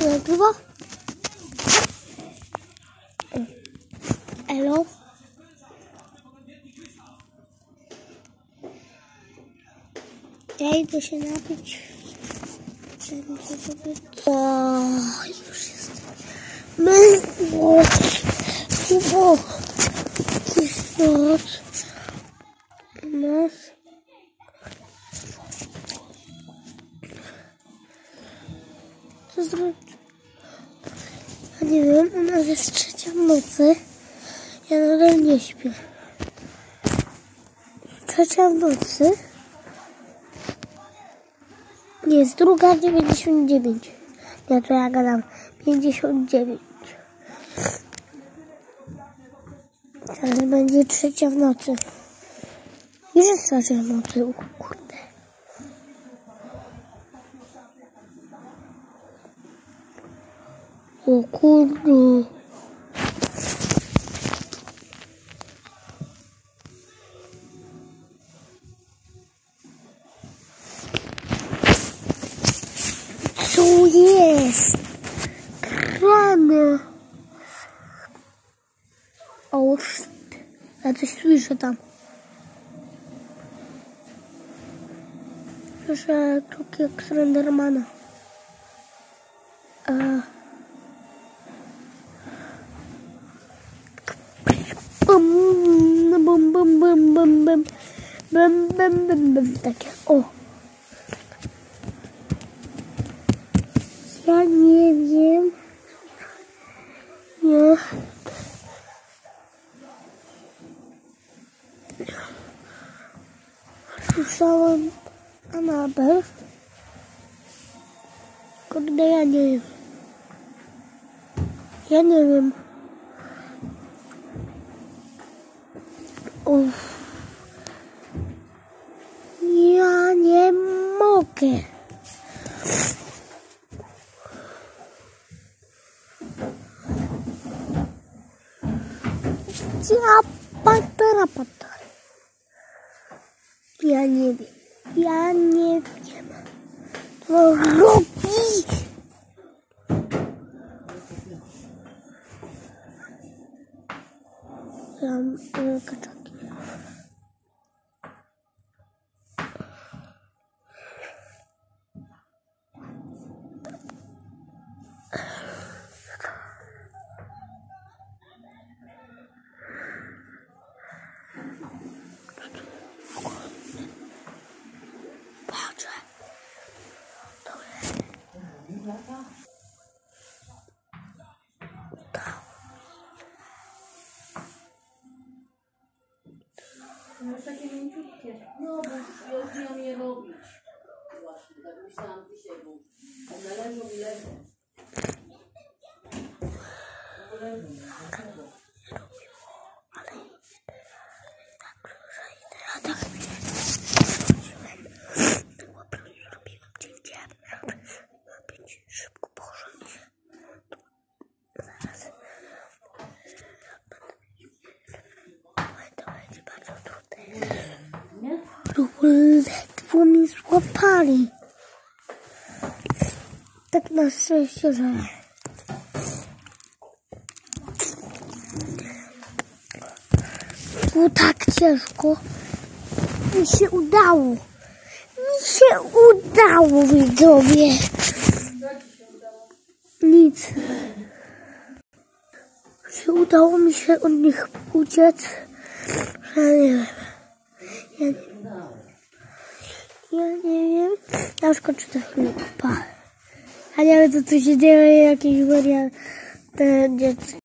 Nagrywa? Elo? Ja idę się napić. O, już jest. Jakiś noc. Co zrobić? Ja nie wiem, u nas jest 3:00 w nocy. Ja nadal nie śpię. 3:00 w nocy. Nie, jest 2:99. Ja to ja gadam 59. Teraz będzie 3:00 w nocy. Już jest 3:00 w nocy, o kurde. O kurde. Co jest? Rany. O, ja coś słyszę tam. Słyszę krzyki jak Slendermana. Bum, bum, bum, bum, bum, bum. Bum, bum, bum, bum. Takie, o. Ja nie wiem. Nie. Słyszałam Anabel. Kurde, ja nie wiem. Ja nie wiem. Uff. Ja nie mogę. Ja nie wiem. Ja nie wiem. Co robić? Ja mam kaczaki. No już takie mięciutkie. No bo ja już miałam je robić. Właśnie, tak myślałam dzisiaj, bo one leżą i leżą. No leżą, leżą. Ale tak zrobiłem cięcie, żeby być szybko położyć. Zaraz. To będzie bardzo trudne. Ledwo mi złapali. Tak na szczęście, że było tak ciężko. Mi się udało. Widzowie. Nic. Udało mi się od nich uciec. Ja nie wiem. Ja nie wiem. Ja już kończę ten film. Pa. A nie wiem, co tu się dzieje. Jakiś wariant.